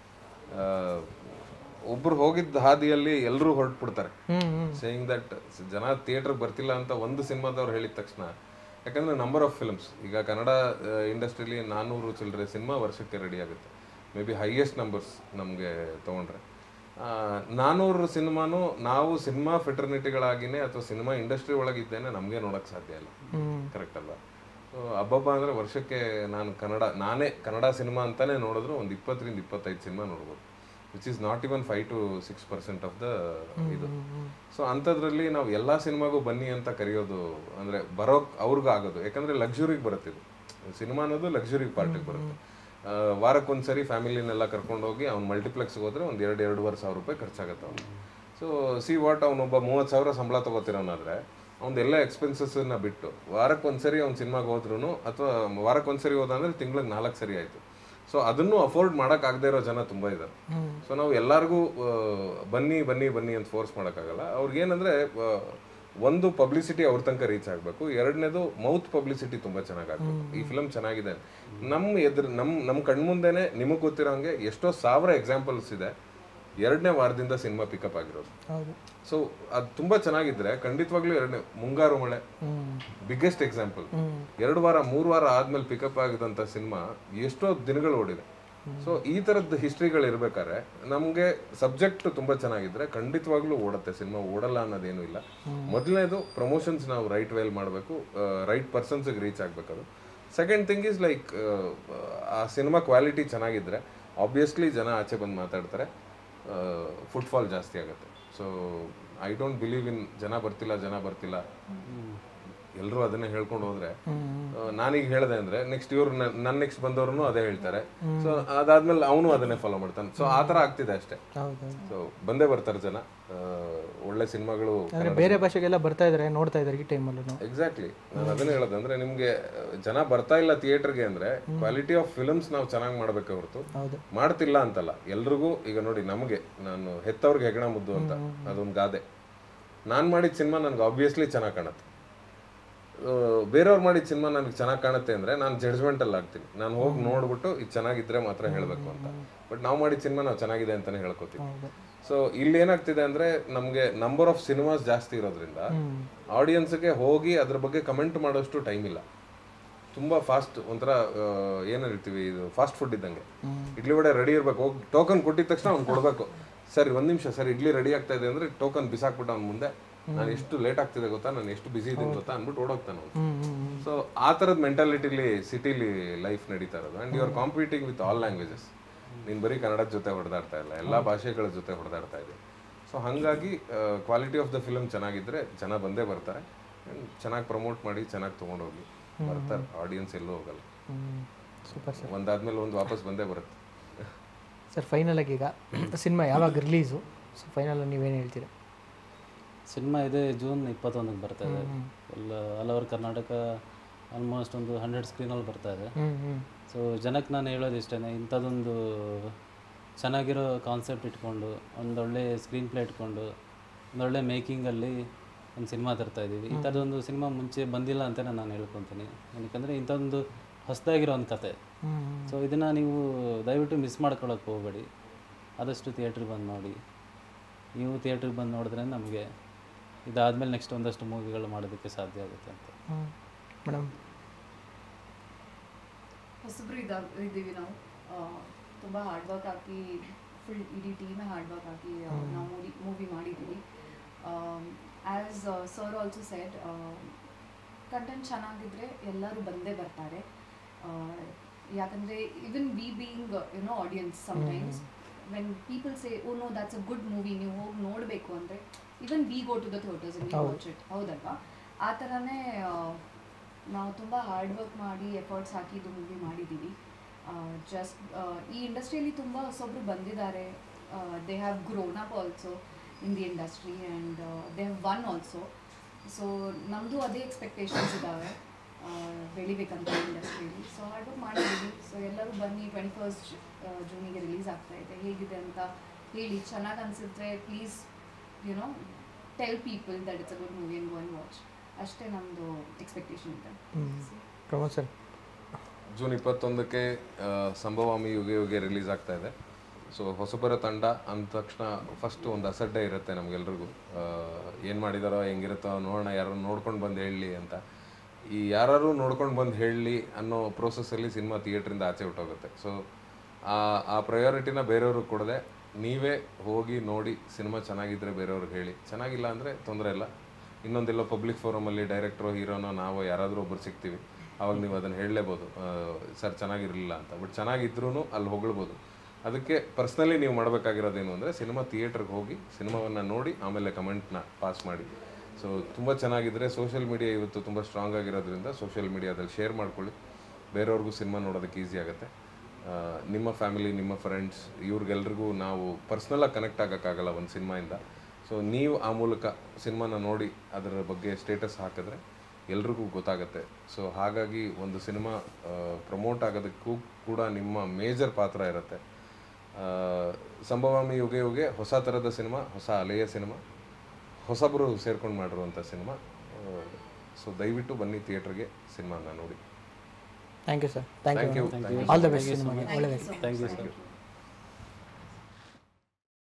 ಒಬ್ರು ಹೋಗಿದ್ದ ಹಾದಿಯಲ್ಲಿ ಎಲ್ಲರೂ ಹೊರಟ್ಬಿಡ್ತಾರೆ, ಸೇಯಿಂಗ್ ದಟ್ ಜನ ಥಿಯೇಟ್ರಿಗೆ ಬರ್ತಿಲ್ಲ ಅಂತ ಒಂದು ಸಿನಿಮಾದವ್ರು ಹೇಳಿದ ತಕ್ಷಣ. ಯಾಕಂದರೆ ನಂಬರ್ ಆಫ್ ಫಿಲ್ಮ್ಸ್ ಈಗ ಕನ್ನಡ ಇಂಡಸ್ಟ್ರಿಲಿ ನಾನ್ನೂರು ಚಿಲ್ಲರೆ ಸಿನಿಮಾ ವರ್ಷಕ್ಕೆ ರೆಡಿ ಆಗುತ್ತೆ. ಮೇ ಬಿ ಹೈಯೆಸ್ಟ್ ನಂಬರ್ಸ್ ನಮಗೆ ತೊಗೊಂಡ್ರೆ ನಾನ್ನೂರು ಸಿನಿಮಾನು ನಾವು ಸಿನಿಮಾ ಫೆಟರ್ನಿಟಿಗಳಾಗಿನೇ ಅಥವಾ ಸಿನಿಮಾ ಇಂಡಸ್ಟ್ರಿ ಒಳಗಿದ್ದೇನೆ ನಮಗೆ ನೋಡೋಕ್ಕೆ ಸಾಧ್ಯ ಇಲ್ಲ. ಕರೆಕ್ಟ್ ಅಲ್ವಾ? ಸೊ ಹಬ್ಬಬ್ಬ ಅಂದರೆ ವರ್ಷಕ್ಕೆ ನಾನು ಕನ್ನಡ ನಾನೇ ಕನ್ನಡ ಸಿನಿಮಾ ಅಂತಲೇ ನೋಡಿದ್ರು ಒಂದು ಇಪ್ಪತ್ತರಿಂದ ಇಪ್ಪತ್ತೈದು ಸಿನಿಮಾ ನೋಡ್ಬೋದು, which is not even five to six percent of the ಇದು. ಸೊ ಅಂಥದ್ರಲ್ಲಿ ನಾವು ಎಲ್ಲ ಸಿನಿಮಾಗೂ ಬನ್ನಿ ಅಂತ ಕರೆಯೋದು ಅಂದರೆ ಬರೋಕ್ಕೆ ಅವ್ರಿಗೂ ಆಗೋದು. ಯಾಕಂದರೆ ಲಕ್ಸುರಿಗೆ ಬರುತ್ತೆ ಇದು ಸಿನಿಮಾ ಅನ್ನೋದು, ಲಕ್ಸುರಿ ಪಾರ್ಟಿಗೆ ಬರುತ್ತೆ. ವಾರಕ್ಕೊಂದ್ಸರಿ ಫ್ಯಾಮಿಲಿನೆಲ್ಲ ಕರ್ಕೊಂಡೋಗಿ ಅವ್ನು ಮಲ್ಟಿಪ್ಲೆಕ್ಸ್ಗೆ ಹೋದರೆ ಒಂದು ಎರಡು ಎರಡೂವರೆ ಸಾವಿರ ರೂಪಾಯಿ ಖರ್ಚಾಗುತ್ತೆ ಅವ್ನು. ಸೊ ಸಿ ವಾಟ್, ಅವನೊಬ್ಬ ಮೂವತ್ತು ಸಾವಿರ ಸಂಬಳ ತೊಗೋತಿರೋನಾದರೆ ಅವ್ನು ಎಲ್ಲ ಎಕ್ಸ್ಪೆನ್ಸಸ್ಸನ್ನ ಬಿಟ್ಟು ವಾರಕ್ಕೊಂದ್ಸರಿ ಅವ್ನು ಸಿನಿಮಾಗೆ ಹೋದ್ರೂ ಅಥವಾ ವಾರಕ್ಕೊಂದ್ಸರಿ ಹೋದಂದರೆ ತಿಂಗ್ಳಿಗೆ ನಾಲ್ಕು ಸರಿ ಆಯಿತು. ಸೊ ಅದನ್ನು ಅಫೋರ್ಡ್ ಮಾಡೋಕ್ಕಾಗದೇ ಇರೋ ಜನ ತುಂಬ ಇದ್ದಾರೆ. ಸೊ ನಾವು ಎಲ್ಲರಿಗೂ ಬನ್ನಿ ಬನ್ನಿ ಬನ್ನಿ ಅಂತ ಫೋರ್ಸ್ ಮಾಡೋಕ್ಕಾಗಲ್ಲ. ಅವ್ರಿಗೇನಂದರೆ ಒಂದು ಪಬ್ಲಿಸಿಟಿ ಅವ್ರ ತನಕ ರೀಚ್ ಆಗಬೇಕು, ಎರಡನೇದು ಮೌತ್ ಪಬ್ಲಿಸಿಟಿ ತುಂಬ ಚೆನ್ನಾಗಾಗಬೇಕು. ಈ ಫಿಲಮ್ ಚೆನ್ನಾಗಿದೆ ನಮ್ಮ ಎದುರು ನಮ್ಮ ನಮ್ಮ ಕಣ್ಮುಂದೆನೇ ನಿಮಗೆ ಗೊತ್ತಿರೋಂಗೆ ಎಷ್ಟೋ ಸಾವಿರ ಎಕ್ಸಾಂಪಲ್ಸ್ ಇದೆ ಎರಡನೇ ವಾರದಿಂದ ಸಿನಿಮಾ ಪಿಕಪ್ ಆಗಿರೋದು. ಸೊ ಅದು ತುಂಬ ಚೆನ್ನಾಗಿದ್ರೆ ಖಂಡಿತವಾಗ್ಲೂ ಎರಡನೇ ಮುಂಗಾರು ಮಳೆ ಬಿಗ್ಗೆಸ್ಟ್ ಎಕ್ಸಾಂಪಲ್. ಎರಡು ವಾರ ಮೂರು ವಾರ ಆದ್ಮೇಲೆ ಪಿಕಪ್ ಆಗಿದಂಥ ಸಿನಿಮಾ ಎಷ್ಟೋ ದಿನಗಳು ಓಡಿದೆ. ಸೊ ಈ ಥರದ್ದು ಹಿಸ್ಟ್ರಿಗಳು ಇರ್ಬೇಕಾದ್ರೆ ನಮಗೆ ಸಬ್ಜೆಕ್ಟ್ ತುಂಬ ಚೆನ್ನಾಗಿದ್ರೆ ಖಂಡಿತವಾಗ್ಲೂ ಓಡುತ್ತೆ ಸಿನಿಮಾ, ಓಡಲ್ಲ ಅನ್ನೋದೇನು ಇಲ್ಲ. ಮೊದಲನೇದು ಪ್ರಮೋಷನ್ಸ್ ನಾವು ರೈಟ್ ವೇಲ್ ಮಾಡಬೇಕು, ರೈಟ್ ಪರ್ಸನ್ಸ್ಗೆ ರೀಚ್ ಆಗಬೇಕದು. ಸೆಕೆಂಡ್ ಥಿಂಗ್ ಈಸ್ ಲೈಕ್ ಆ ಸಿನಿಮಾ ಕ್ವಾಲಿಟಿ ಚೆನ್ನಾಗಿದ್ರೆ ಆಬ್ವಿಯಸ್ಲಿ ಜನ ಆಚೆ ಬಂದು ಮಾತಾಡ್ತಾರೆ, ಫುಟ್ಫಾಲ್ ಜಾಸ್ತಿ ಆಗುತ್ತೆ. So I don't believe in ಜನ ಬರ್ತಿಲ್ಲ ಜನ ಬರ್ತಿಲ್ಲ ಎಲ್ಲರೂ ಅದನ್ನೇ ಹೇಳ್ಕೊಂಡು ಹೋದ್ರೆ ನಾನೀಗ ಹೇಳಿದೆ ಅಂದ್ರೆ ನೆಕ್ಸ್ಟ್ ಇವ್ರು ನನ್ನ ನೆಕ್ಸ್ಟ್ ಬಂದವ್ರು ಅದೇ ಹೇಳ್ತಾರೆ. ಸೊ ಅದಾದ್ಮೇಲೆ ಅವನು ಅದನ್ನೇ ಫಾಲೋ ಮಾಡ್ತಾನೆ. ಸೊ ಆ ಥರ ಆಗ್ತಿದೆ ಅಷ್ಟೇ. ಸೊ ಬಂದೇ ಬರ್ತಾರೆ ಜನ, ಒಳ್ಳೆ ಸಿನಿಮಾಗಳು ಬೇರೆ ಭಾಷೆಗೆಲ್ಲ ಬರ್ತಾ ಇದಾರೆ, ನೋಡ್ತಾ ಇದ್ದಾರೆ ಈ ಟೈಮಲ್ಲೂ. ಎಕ್ಸಾಕ್ಟ್ಲಿ, ನಾನು ಅದನ್ನೇ ಹೇಳೋದು. ಅಂದ್ರೆ ನಿಮ್ಗೆ ಜನ ಬರ್ತಾ ಇಲ್ಲ ಥಿಯೇಟರ್ಗೆ ಅಂದ್ರೆ ಕ್ವಾಲಿಟಿ ಆಫ್ ಫಿಲ್ಮ್ಸ್ ನಾವು ಚೆನ್ನಾಗಿ ಮಾಡ್ಬೇಕೆ ಹೊರತು ಮಾಡ್ತಿಲ್ಲ ಅಂತಲ್ಲ. ಎಲ್ರಿಗೂ ಈಗ ನೋಡಿ, ನಮಗೆ ನಾನು ಹೆತ್ತವ್ರಿಗೆ ಹೆಗಣ ಮುದ್ದು ಅಂತ ಅದೊಂದು ಗಾದೆ. ನಾನು ಮಾಡಿದ ಸಿನಿಮಾ ನನ್ಗೆ ಆಬ್ವಿಯಸ್ಲಿ ಚೆನ್ನಾಗಿ ಕಾಣುತ್ತೆ, ಬೇರೆಯವ್ರು ಮಾಡಿದ ಸಿನಿಮಾ ನನಗೆ ಚೆನ್ನಾಗಿ ಕಾಣುತ್ತೆ ಅಂದರೆ ನಾನು ಜಡ್ಜ್ಮೆಂಟಲ್ಲಿ ಆಗ್ತೀನಿ. ನಾನು ಹೋಗಿ ನೋಡ್ಬಿಟ್ಟು ಇದು ಚೆನ್ನಾಗಿದ್ರೆ ಮಾತ್ರ ಹೇಳಬೇಕು ಅಂತ. ಬಟ್ ನಾವು ಮಾಡಿದ ಸಿನಿಮಾ ನಾವು ಚೆನ್ನಾಗಿದೆ ಅಂತಲೇ ಹೇಳ್ಕೊತೀವಿ. ಸೊ ಇಲ್ಲಿ ಏನಾಗ್ತಿದೆ ಅಂದರೆ ನಮಗೆ ನಂಬರ್ ಆಫ್ ಸಿನಿಮಾಸ್ ಜಾಸ್ತಿ ಇರೋದ್ರಿಂದ ಆಡಿಯನ್ಸ್ಗೆ ಹೋಗಿ ಅದ್ರ ಬಗ್ಗೆ ಕಮೆಂಟ್ ಮಾಡೋಷ್ಟು ಟೈಮ್ ಇಲ್ಲ. ತುಂಬ ಫಾಸ್ಟ್, ಒಂಥರ ಏನು ಹೇಳ್ತೀವಿ, ಇದು ಫಾಸ್ಟ್ ಫುಡ್ ಇದ್ದಂಗೆ. ಇಡ್ಲಿ ವಡೆ ರೆಡಿ ಇರಬೇಕು, ಹೋಗಿ ಟೋಕನ್ ಕೊಟ್ಟಿದ ತಕ್ಷಣ ಅವ್ನು ಕೊಡಬೇಕು. ಸರಿ ಒಂದು ನಿಮಿಷ ಸರ್ ಇಡ್ಲಿ ರೆಡಿ ಆಗ್ತಾ ಇದೆ ಅಂದರೆ ಟೋಕನ್ ಬಿಸಾಕ್ಬಿಟ್ಟು ಅವ್ನ ಮುಂದೆ, ನಾನು ಎಷ್ಟು ಲೇಟ್ ಆಗ್ತಿದೆ ಗೊತ್ತಾ, ನಾನು ಎಷ್ಟು ಬಿಸಿ ಇದ್ದೀನಿ ಗೊತ್ತಾ ಅಂದ್ಬಿಟ್ಟು ಓಡೋಗ್ತಾನೆ ಅವ್ನು. ಸೊ ಆ ಥರದ ಮೆಂಟಾಲಿಟಿಲಿ ಸಿಟಿಲಿ ಲೈಫ್ ನಡೀತಾ ಇರೋದು. And you are competing with all languages. ನೀನು ಬರೀ ಕನ್ನಡದ ಜೊತೆ ಹೊಡೆದಾಡ್ತಾ ಇಲ್ಲ, ಎಲ್ಲ ಭಾಷೆಗಳ ಜೊತೆ ಹೊಡೆದಾಡ್ತಾ ಇದೆ. ಸೊ ಹಾಗಾಗಿ ಕ್ವಾಲಿಟಿ ಆಫ್ ದ ಫಿಲಮ್ ಚೆನ್ನಾಗಿದ್ದರೆ ಜನ ಬಂದೇ ಬರ್ತಾರೆ. ಆ್ಯಂಡ್ ಚೆನ್ನಾಗಿ ಪ್ರಮೋಟ್ ಮಾಡಿ ಚೆನ್ನಾಗಿ ತೊಗೊಂಡೋಗಿ ಬರ್ತಾರೆ. ಆಡಿಯನ್ಸ್ ಎಲ್ಲೂ ಹೋಗಲ್ಲ. Super sir. ಒಂದಾದ್ಮೇಲೆ ಒಂದು ವಾಪಸ್ ಬಂದೇ ಬರುತ್ತೆ. ಸರ್ ಫೈನಲ್ ಆಗಿ ಈಗ ಸಿನಿಮಾ ಯಾವಾಗ ರಿಲೀಸು? ಸೊ ಫೈನಲ್ ನೀವೇನು ಹೇಳ್ತೀರಾ? ಸಿನಿಮಾ ಇದೆ ಜೂನ್ ಇಪ್ಪತ್ತೊಂದಕ್ಕೆ ಬರ್ತಾ ಇದೆ. ಎಲ್ಲ ಆಲ್ ಓವರ್ ಕರ್ನಾಟಕ ಆಲ್ಮೋಸ್ಟ್ ಒಂದು ಹಂಡ್ರೆಡ್ ಸ್ಕ್ರೀನಲ್ಲಿ ಬರ್ತಾ ಇದೆ. ಸೊ ಜನಕ್ಕೆ ನಾನು ಹೇಳೋದು ಇಷ್ಟೇ, ಇಂಥದ್ದೊಂದು ಚೆನ್ನಾಗಿರೋ ಕಾನ್ಸೆಪ್ಟ್ ಇಟ್ಕೊಂಡು ಒಂದೊಳ್ಳೆ ಸ್ಕ್ರೀನ್ ಪ್ಲೇ ಇಟ್ಕೊಂಡು ಒಂದೊಳ್ಳೆ ಮೇಕಿಂಗಲ್ಲಿ ಒಂದು ಸಿನಿಮಾ ತರ್ತಾ ಇದ್ದೀವಿ. ಈ ಥರದೊಂದು ಸಿನಿಮಾ ಮುಂಚೆ ಬಂದಿಲ್ಲ ಅಂತಲೇ ನಾನು ಹೇಳ್ಕೊತೀನಿ. ಏನಕ್ಕೆ ಇಂಥದ್ದೊಂದು ಹೊಸದಾಗಿರೋ ಒಂದು ಕತೆ. ಸೊ ಇದನ್ನು ನೀವು ದಯವಿಟ್ಟು ಮಿಸ್ ಮಾಡ್ಕೊಳ್ಳೋಕೆ ಹೋಗಬೇಡಿ. ಆದಷ್ಟು ಥಿಯೇಟ್ರಿಗೆ ಬಂದು ನೋಡಿ. ನೀವು ಥಿಯೇಟ್ರಿಗೆ ಬಂದು ನೋಡಿದ್ರೆ ನಮಗೆ ಇದಾದಮೇಲೆ ನೆಕ್ಸ್ಟ್ ಒಂದಷ್ಟು ಮೂವಿಗಳು ಮಾಡೋದಕ್ಕೆ ಸಾಧ್ಯ ಆಗುತ್ತೆ ಅಂತ. ಮೇಡಮ್, ಹೊಸಬ್ರು ಇದಾಗ ಇದ್ದೀವಿ ನಾವು, ತುಂಬ ಹಾರ್ಡ್ ವರ್ಕ್ ಹಾಕಿ ಫುಲ್ ಇಡೀ ಟೀಮೇ ಹಾರ್ಡ್ ವರ್ಕ್ ಹಾಕಿ ನಾವು ಮೂವಿ ಮೂವಿ ಮಾಡಿದ್ದೀವಿ. As sir also said, content ಚೆನ್ನಾಗಿದ್ದರೆ ಎಲ್ಲರೂ ಬಂದೇ ಬರ್ತಾರೆ. ಯಾಕಂದರೆ even we being you know audience, sometimes when people say oh no that's a good movie, ನೀವು ಹೋಗಿ ನೋಡಬೇಕು ಅಂದರೆ even we go to the theatres and we watch it. ಹೌದಲ್ವಾ? ಆ ಥರನೇ ನಾವು ತುಂಬ ಹಾರ್ಡ್ ವರ್ಕ್ ಮಾಡಿ ಎಫರ್ಟ್ಸ್ ಹಾಕಿ ಇದು ಮೂವಿ ಮಾಡಿದ್ದೀವಿ. ಜಸ್ಟ್ ಈ ಇಂಡಸ್ಟ್ರಿಯಲ್ಲಿ ತುಂಬ ಹೊಸೊಬ್ರು ಬಂದಿದ್ದಾರೆ, they have grown up also. In the industry and they have won also. So ನಮ್ಮದು ಅದೇ ಎಕ್ಸ್ಪೆಕ್ಟೇಷನ್ಸ್ ಇದ್ದಾವೆ ಬೆಳಿಬೇಕಂತ ಇಂಡಸ್ಟ್ರೀಲಿ. ಸೊ ಹಾರ್ಡ್ ವರ್ಕ್ ಮಾಡಿದ್ದೀವಿ. ಸೊ ಎಲ್ಲರೂ ಬನ್ನಿ, ಟ್ವೆಂಟಿ ಫಸ್ಟ್ ಜೂನಿಗೆ ರಿಲೀಸ್ ಆಗ್ತಾ ಇದೆ, ಹೇಗಿದೆ ಅಂತ ಹೇಳಿ. ಚೆನ್ನಾಗಿ ಅನಿಸಿದ್ರೆ please you know tell people that it's a good movie and go and watch. ಅಷ್ಟೇ ನಮ್ಮದು ಎಕ್ಸ್ಪೆಕ್ಟೇಷನ್ ಇದೆ. ಪ್ರಮೋದ್ ಸರ್, ಜೂನ್ ಇಪ್ಪತ್ತೊಂದಕ್ಕೆ ಸಂಭವಾಮಿ ಯುಗೆ ಯುಗೆ ರಿಲೀಸ್ ಆಗ್ತಾ ಇದೆ. ಸೊ ಹೊಸಬರ ತಂಡ ಅಂದ ತಕ್ಷಣ ಫಸ್ಟ್ ಒಂದು ಅಸಡ್ಡೆ ಇರುತ್ತೆ ನಮಗೆಲ್ರಿಗೂ, ಏನು ಮಾಡಿದಾರೋ ಹೆಂಗಿರುತ್ತೋ ನೋಡೋಣ, ಯಾರು ನೋಡ್ಕೊಂಡು ಬಂದು ಹೇಳಲಿ ಅಂತ. ಈ ಯಾರು ನೋಡ್ಕೊಂಡು ಬಂದು ಹೇಳಲಿ ಅನ್ನೋ ಪ್ರೋಸೆಸ್ಸಲ್ಲಿ ಸಿನಿಮಾ ಥಿಯೇಟ್ರಿಂದ ಆಚೆ ಹೊಟ್ಟೋಗುತ್ತೆ. ಸೊ ಆ ಆ ಪ್ರಯಾರಿಟಿನ ಬೇರೆಯವ್ರಿಗೆ ಕೊಡದೆ ನೀವೇ ಹೋಗಿ ನೋಡಿ ಸಿನಿಮಾ ಚೆನ್ನಾಗಿದ್ದರೆ ಬೇರೆಯವ್ರಿಗೆ ಹೇಳಿ, ಚೆನ್ನಾಗಿಲ್ಲ ಅಂದರೆ ತೊಂದರೆ ಇಲ್ಲ, ಇನ್ನೊಂದೆಲ್ಲೋ ಪಬ್ಲಿಕ್ ಫೋರಮಲ್ಲಿ ಡೈರೆಕ್ಟ್ರೋ ಹೀರೋನೋ ನಾವು ಯಾರಾದರೂ ಒಬ್ಬರು ಸಿಗ್ತೀವಿ, ಆವಾಗ ನೀವು ಅದನ್ನು ಹೇಳಲೇಬೋದು ಸರ್ ಚೆನ್ನಾಗಿರಲಿಲ್ಲ ಅಂತ. ಬಟ್ ಚೆನ್ನಾಗಿದ್ರೂ ಅಲ್ಲಿ ಹೊಗಳ್ಬೋದು. ಅದಕ್ಕೆ ಪರ್ಸ್ನಲಿ ನೀವು ಮಾಡಬೇಕಾಗಿರೋದೇನು ಅಂದರೆ ಸಿನಿಮಾ ಥಿಯೇಟ್ರಿಗೆ ಹೋಗಿ ಸಿನಿಮಾವನ್ನು ನೋಡಿ ಆಮೇಲೆ ಕಮೆಂಟ್ನ ಪಾಸ್ ಮಾಡಿ. ಸೊ ತುಂಬ ಚೆನ್ನಾಗಿದ್ದರೆ ಸೋಷಿಯಲ್ ಮೀಡಿಯಾ ಇವತ್ತು ತುಂಬ ಸ್ಟ್ರಾಂಗ್ ಆಗಿರೋದ್ರಿಂದ ಸೋಷಿಯಲ್ ಮೀಡಿಯಾದಲ್ಲಿ ಶೇರ್ ಮಾಡ್ಕೊಳ್ಳಿ, ಬೇರೆಯವ್ರಿಗೂ ಸಿನಿಮಾ ನೋಡೋದಕ್ಕೆ ಈಸಿ ಆಗುತ್ತೆ. ನಿಮ್ಮ ಫ್ಯಾಮಿಲಿ, ನಿಮ್ಮ ಫ್ರೆಂಡ್ಸ್, ಇವ್ರಿಗೆಲ್ರಿಗೂ ನಾವು ಪರ್ಸ್ನಲಾಗಿ ಕನೆಕ್ಟ್ ಆಗೋಕ್ಕಾಗಲ್ಲ ಒಂದು ಸಿನಿಮಾಯಿಂದ. ಸೊ ನೀವು ಆ ಮೂಲಕ ಸಿನಿಮಾನ ನೋಡಿ ಅದರ ಬಗ್ಗೆ ಸ್ಟೇಟಸ್ ಹಾಕಿದ್ರೆ ಎಲ್ರಿಗೂ ಗೊತ್ತಾಗುತ್ತೆ. ಸೊ ಹಾಗಾಗಿ ಒಂದು ಸಿನಿಮಾ ಪ್ರಮೋಟ್ ಆಗೋದಕ್ಕೂ ಕೂಡ ನಿಮ್ಮ ಮೇಜರ್ ಪಾತ್ರ ಇರುತ್ತೆ. ಸಂಭವಾಮಿ ಯುಗೆ ಯುಗೆ ಹೊಸ ಥರದ ಸಿನಿಮಾ, ಹೊಸ ಅಲೆಯ ಸಿನಿಮಾ, ಹೊಸಬರು ಸೇರ್ಕೊಂಡು ಮಾಡಿರುವಂಥ ಸಿನಿಮಾ. ಸೊ ದಯವಿಟ್ಟು ಬನ್ನಿ ಥಿಯೇಟ್ರಿಗೆ ಸಿನಿಮಾನ ನೋಡಿ. Thank you sir. Thank you. Thank you. All the best ಸಿನಿಮಾಗೆ. ಒಳ್ಳೆಯದಾಗಿ. Thank you sir.